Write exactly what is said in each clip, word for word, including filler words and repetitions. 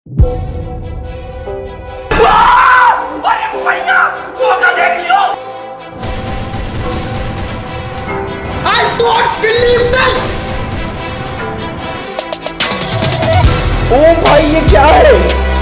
अरे भैया धोखा देख लियो। I don't believe this। ओ भाई ये क्या है?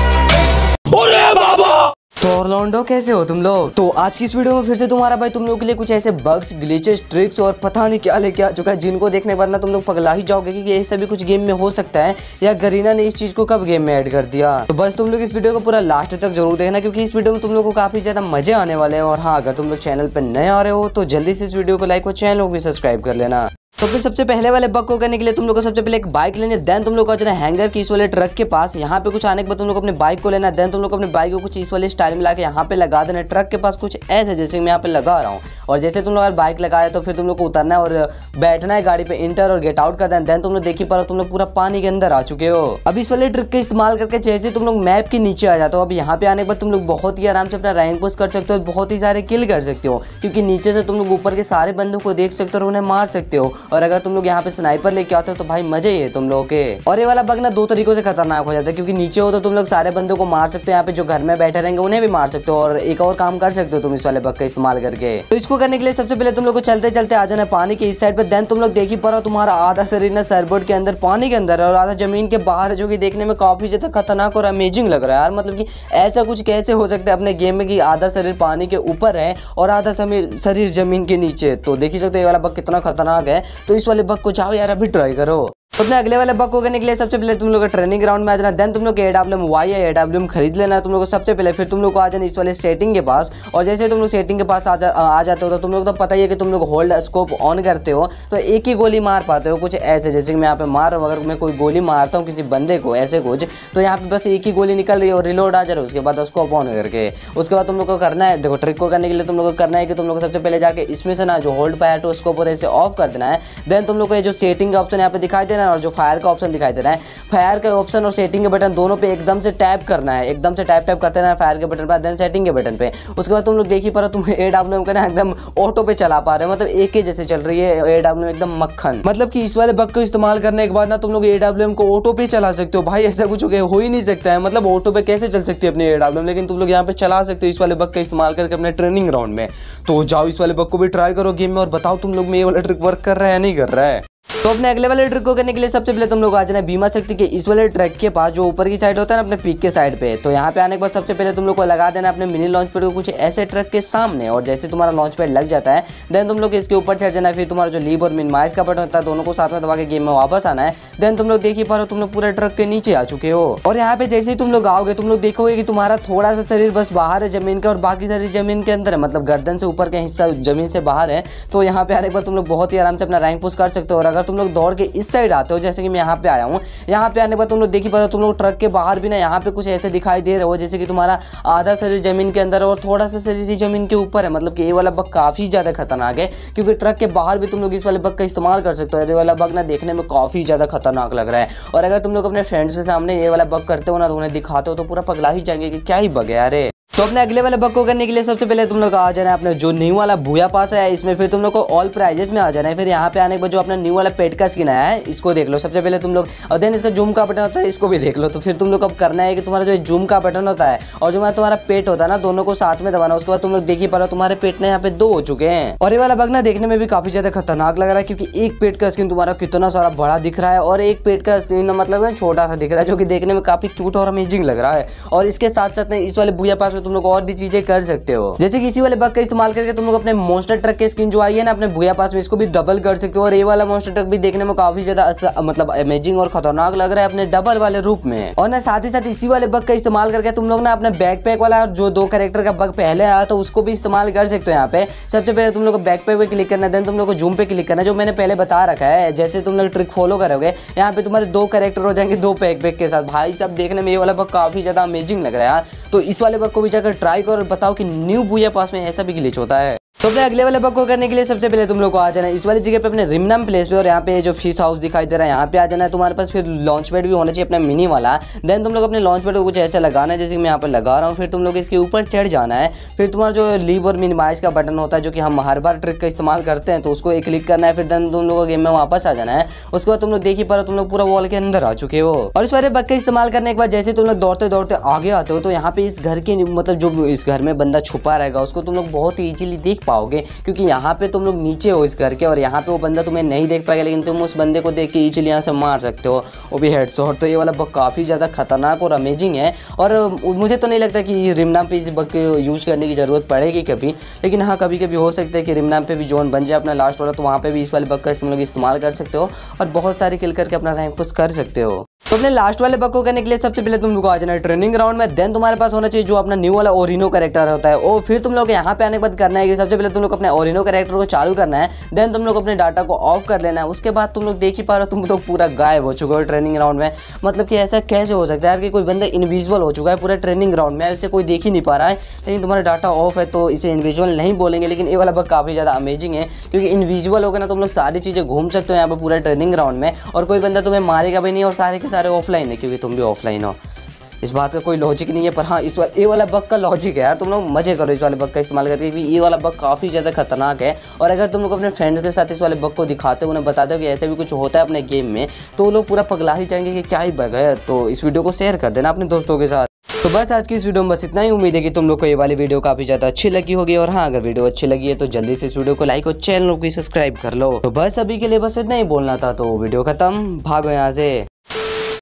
अरे बाबा। तो ऑर्लैंडो कैसे हो तुम लोग? तो आज की इस वीडियो में फिर से तुम्हारा भाई तुम लोगों के लिए कुछ ऐसे बग्स, ग्लिचेस, ट्रिक्स और पता नहीं क्या लेके आ चुका है जिनको देखने के बाद ना तुम लोग पगला ही जाओगे कि ये सभी कुछ गेम में हो सकता है या गरीना ने इस चीज को कब गेम में ऐड कर दिया। तो बस तुम लोग इस वीडियो को पूरा लास्ट तक जरूर देखना क्योंकि इस वीडियो में तुम लोग को काफी ज्यादा मजे आने वाले हैं। और हाँ, अगर तुम लोग चैनल पर नए आ रहे हो तो जल्दी से इस वीडियो को लाइक और चैनल को भी सब्सक्राइब कर लेना। तो फिर सबसे पहले वाले बग को करने के लिए तुम लोग को सबसे पहले एक बाइक लेनी है, देन तुम लोग को जाना हैंगर की इस वाले ट्रक के पास। यहाँ पे कुछ आने के बाद तुम लोग अपने बाइक को लेना है, देन तुम लोग अपने बाइक को कुछ इस वाले स्टाइल में लाके यहाँ पे लगा देना। ट्रक के पास कुछ ऐसे जैसे मैं यहाँ पे लगा रहा हूँ। और जैसे तुम लोग अगर बाइक लगाए तो फिर तुम लोग को उतरना है और बैठना है गाड़ी पे, इंटर और गेट आउट कर देना। देन तुम लोग देखी पा तुम लोग पूरा पानी के अंदर आ चुके हो। अब इस वाले ट्रिक का इस्तेमाल करके जैसे तुम लोग मैप के नीचे आ जाते हो, अब यहाँ पे आने के बाद तुम लोग बहुत ही आराम से अपना रैंक पुश कर सकते हो, बहुत ही सारे किल कर सकते हो क्योंकि नीचे से तुम लोग ऊपर के सारे बंदों को देख सकते हो और उन्हें मार सकते हो। और अगर तुम लोग यहाँ पे स्नाइपर लेके आते हो तो भाई मजे ही है तुम लोगों के। और ये वाला बग ना दो तरीकों से खतरनाक हो जाता है क्योंकि नीचे हो तो तुम लोग सारे बंदों को मार सकते हो, यहाँ पे जो घर में बैठे रहेंगे उन्हें भी मार सकते हो। और एक और काम कर सकते हो तुम इस वाले बग का इस्तेमाल करके। तो इसको करने के लिए सबसे पहले तुम लोग को चलते चलते आ जाना है पानी के इस साइड पे। देन तुम लोग देख ही पा रहे हो तुम्हारा आधा शरीर ना सरबोर्ड के अंदर पानी के अंदर है और आधा जमीन के बाहर है, जो कि देखने में काफी ज्यादा खतरनाक और अमेजिंग लग रहा है यार। मतलब कि ऐसा कुछ कैसे हो सकता है अपने गेम में कि आधा शरीर पानी के ऊपर है और आधा शरीर जमीन के नीचे। तो देख ही सकते हो ये वाला बग कितना खतरनाक है। तो इस वाले बग को जाओ यार अभी ट्राई करो। तो अपने अगले वाले बग को करने के लिए सबसे पहले तुम लोग ट्रेनिंग ग्राउंड में आ जाना। देन तुम लोग ए डब्ल्यू एम वाई या ए डब्ल्यू एम खरीद लेना है तुम लोग को सबसे पहले। फिर तुम लोग को आ जाना इस वाले सेटिंग के पास। और जैसे तुम लोग सेटिंग के पास आ, जा, आ जाते हो तो तुम लोग तो पता ही है कि तुम लोग होल्ड स्कोप ऑन करते हो तो एक ही गोली मार पाते हो कुछ ऐसे। जैसे कि मैं यहाँ पे मार रहा हूँ, अगर मैं कोई गोली मारता हूँ किसी बंदे को ऐसे कुछ तो यहाँ पे बस एक ही गोली निकल रही है और रिलोड आ जा रहा है। उसके बाद स्कोप ऑन करके उसके बाद तुम लोग को करना है, देखो ट्रिक को करने के लिए तुम लोग को करना है कि तुम लोग सबसे पहले जाके इसमें से ना जो होल्ड फायर टू स्कोप होता है इसे ऑफ कर देना है। देन तुम लोग को ये जो सेटिंग का ऑप्शन यहाँ पे दिखाई देना है और जो फायर का ऑप्शन दिखाई दे रहा है, फायर के ऑप्शन और सेटिंग के बटन दोनों पे एकदम से टैप करना है, एकदम से टैप टैप करते रहना फायर के बटन पर देन सेटिंग के बटन पे। उसके बाद तुम लोग देख ही पा रहे हो तुम ए डब्ल्यू एम का ना एकदम ऑटो पे चला पा रहे हो, मतलब एक ही जैसे चल रही है ए डब्ल्यू एम एकदम मक्खन। मतलब कि इस वाले बग को इस्तेमाल करने के बाद ना तुम लोग ए डब्ल्यू एम को ऑटो पे चला सकते हो। भाई ऐसा कुछ हो ही नहीं सकता है, मतलब ऑटो पे कैसे चल सकती है अपनी ए डब्ल्यू एम, लेकिन तुम लोग यहाँ पे चला सकते हो इस वाले बग का इस्तेमाल करके अपने ट्रेनिंग ग्राउंड में। तो जाओ इस वाले बग को भी ट्राई करो गेम में और बताओ तुम लोग में ये वाला ट्रिक वर्क कर रहा है या नहीं कर रहा है। तो अपने अगले वाले ट्रिक को करने के लिए सबसे पहले तुम लोग आ जाना बीमा शक्ति के इस वाले ट्रक के पास जो ऊपर की साइड होता है ना अपने पीक के साइड पे। तो यहाँ पे आने के बाद सबसे पहले तुम लोग को लगा देना अपने मिनी लॉन्च पैड को कुछ ऐसे ट्रक के सामने। और जैसे तुम्हारा लॉन्च पैड लग जाता है देन तुम लोग इसके ऊपर चढ़ जाना। फिर तुम्हारा जो लीव और मिनिमाइज का बटन होता है दोनों को साथ में दबा के गेम में वापस आना है। देन तुम लोग देख ही पा रहे हो तुम लोग पूरे ट्रक के नीचे आ चुके हो। और यहाँ पे जैसे ही तुम लोग आओगे तुम लोग देखोगे कि तुम्हारा थोड़ा सा शरीर बस बाहर है जमीन का और बाकी शरीर जमीन के अंदर है, मतलब गर्दन से ऊपर का हिस्सा जमीन से बाहर है। तो यहाँ पे आने के बाद तुम लोग बहुत ही आराम से अपना रैंक पुश कर सकते हो। और अगर तुम लोग दौड़ के इस साइड आते हो जैसे कि मैं यहाँ पे आया हूँ, यहाँ पे आने के बाद तुम लोग देखी पता तुम लोग ट्रक के बाहर भी ना यहाँ पे कुछ ऐसे दिखाई दे रहे हो जैसे कि तुम्हारा आधा शरीर जमीन के अंदर और थोड़ा सा शरीर जमीन के ऊपर है। मतलब कि ये वाला बग काफी ज्यादा खतरनाक है क्योंकि ट्रक के बाहर भी तुम लोग इस वाले बग का इस्तेमाल कर सकते हो। ये वाला बग ना देखने में काफी ज्यादा खतरनाक लग रहा है और अगर तुम लोग अपने फ्रेंड्स के सामने ये वाला बग करते हो ना तो उन्हें दिखाते हो तो पूरा पगला ही जाएंगे कि क्या ही बग है यार। तो अपने अगले वाले बग को करने के लिए सबसे पहले तुम लोग आ जाना है अपने जो न्यू वाला भूया पास है इसमें। फिर तुम लोग को ऑल प्राइजेस में आ जाना है। फिर यहाँ पे आने के बाद जो अपना न्यू वाला पेट का स्किन आया है इसको देख लो सबसे पहले तुम लोग। और देन इसका जूम का बटन होता है इसको भी देख लो। तो फिर तुम लोग अब करना है कि तुम्हारा जो जूम का बटन होता है और जो तुम्हारा पेट होता है ना दोनों को साथ में दबाना। उसके बाद तुम लोग देख ही पा रहे हो तुम्हारे पेट ने यहाँ पे दो हो चुके हैं। और ये वाला बग ना देखने में भी काफी ज्यादा खतरनाक लग रहा है क्योंकि एक पेट का स्किन तुम्हारा कितना सारा बड़ा दिख रहा है और एक पेट का स्किन मतलब छोटा सा दिख रहा है जो कि देखने में काफी क्यूट और अमेजिंग लग रहा है। और इसके साथ साथ इस वाले भूया पास में तुम लोग और भी चीजें कर सकते हो जैसे कि इसी वाले बग का इस्तेमाल करके तुम लोग अपने मॉन्स्टर ट्रक के स्किन जो आई है ना अपने भूया पास में इसको भी डबल कर सकते हो। और ये वाला मॉन्स्टर ट्रक भी देखने में काफी ज्यादा मतलब अमेजिंग और खतरनाक लग रहा है अपने डबल वाले रूप में। और ना साथ ही साथ इसी वाले बग का इस्तेमाल करके तुम लोग ना अपने बैकपैक वाला जो दो कैरेक्टर का बग पहले आया तो उसको भी इस्तेमाल कर सकते हो। यहाँ पे सबसे पहले तुम लोग को बैकपैक पे क्लिक करना है देन तुम लोग को जूम पे क्लिक करना है जो मैंने पहले बता रखा है। जैसे तुम लोग ट्रिक फॉलो करोगे यहाँ पे तुम्हारे दो कैरेक्टर हो जाएंगे दो बैकपैक के साथ। भाई सब देखने में ये वाला बग काफी ज्यादा अमेजिंग लग रहा है यार। तो इस वाले बग को भी जाकर ट्राई करो और बताओ कि न्यू भूया पास में ऐसा भी ग्लिच होता है। तो अपने अगले वाले बग को करने के लिए सबसे पहले तुम लोग को आ जाना है इस वाली जगह पे अपने रिमनम प्लेस पे, और यहाँ पे जो फिश हाउस दिखाई दे रहा है यहाँ पे आ जाना है। तुम्हारे पास फिर लॉन्च पैड भी होना चाहिए अपना मिनी वाला। देन तुम लोग अपने लॉन्च पैड को कुछ ऐसा लगाना है जैसे कि मैं यहाँ पर लगा रहा हूँ। फिर तुम लोग इसके ऊपर चढ़ जाना है। फिर तुम्हारा जो लीव और मिनिमाइज का बटन होता है जो कि हम हर बार ट्रिक का इस्तेमाल करते हैं, तो उसको एक क्लिक करना है। फिर देन तुम लोग को गेम में वापस आ जाना है। उसके बाद तुम लोग देख ही पा रहे हो तुम लोग पूरा वॉल के अंदर आ चुके हो। और इस वाले बग का इस्तेमाल करने के बाद जैसे तुम लोग दौड़ते दौड़ते आगे आते हो तो यहाँ पे इस घर के मतलब जो इस घर में बंदा छुपा रहेगा उसको तुम लोग बहुत ही इजीली देख पाओगे, क्योंकि यहाँ पे तुम लोग नीचे हो इस घर के और यहाँ पे वो बंदा तुम्हें नहीं देख पाएगा, लेकिन तुम उस बंदे को देख के इजीली यहाँ से मार सकते हो, वो भी हेडशॉट। तो ये वाला बग काफ़ी ज़्यादा खतरनाक और अमेजिंग है। और मुझे तो नहीं लगता कि रिमनाम पे इस बग को यूज़ करने की ज़रूरत पड़ेगी कभी, लेकिन हाँ कभी कभी हो सकता है कि रिमनाम पे भी जोन बन जाए अपना लास्ट वाला, तो वहाँ पे भी इस वाले बग का तुम लोग इस्तेमाल कर सकते हो और बहुत सारे किल करके अपना रैंक पुश कर सकते हो। तो अपने लास्ट वाले बग को करने के लिए सबसे पहले तुम लोग को आ जाना है ट्रेनिंग ग्राउंड में। देन तुम्हारे पास होना चाहिए जो अपना न्यू वाला ओरिनो कैरेक्टर होता है। और फिर तुम लोग यहाँ पे आने के बाद करना है कि सबसे पहले तुम लोग अपने ओरिनो कैरेक्टर को चालू करना है। देन तुम लोग अपने डाटा को ऑफ कर लेना है। उसके बाद तुम लोग देख ही पा रहे हो तुम लोग पूरा गायब हो चुके हो ट्रेनिंग ग्राउंड में। मतलब कि ऐसा कैसे हो सकता है यार कि कोई बंदा इनविजिबल हो चुका है पूरा ट्रेनिंग ग्राउंड में, इसे कोई देख ही नहीं पा रहा है, लेकिन तुम्हारा डाटा ऑफ है तो इसे इनविजिबल नहीं बोलेंगे। लेकिन ये वाला बग काफ़ी ज़्यादा अमेजिंग है, क्योंकि इनविजिबल होगा ना तुम लोग सारी चीज़ें घूम सकते हो यहाँ पर पूरा ट्रेनिंग ग्राउंड में, और कोई बंदा तुम्हें मारेगा भी नहीं, और सारे के सारे ऑफलाइन है क्योंकि तुम भी ऑफलाइन हो। इस बात का कोई लॉजिक नहीं है, पर हाँ इस वाले ये वाला बग का लॉजिक है यार। तुम लोग मजे करो इस वाले बग का इस्तेमाल करके, क्योंकि ये वाला बग काफ़ी ज़्यादा खतरनाक है। और अगर तुम लोग अपने फ्रेंड्स के साथ इस वाले बग को दिखाते हो, उन्हें बताते हो कि ऐसा भी कुछ होता है अपने गेम में, तो वो लोग पूरा पगला ही जाएंगे कि क्या ही बग है। तो इस वीडियो को शेयर कर देना अपने दोस्तों के साथ। तो बस आज की इस वीडियो में बस इतना ही। उम्मीद है कि तुम लोग को ये वाली वीडियो काफ़ी ज़्यादा अच्छी लगी होगी। और हाँ अगर वीडियो अच्छी लगी है तो जल्दी से इस वीडियो को लाइक और चैनल को सब्सक्राइब कर लो। तो बस अभी के लिए बस इतना ही बोलना था। तो वीडियो खत्म, भागो यहाँ से।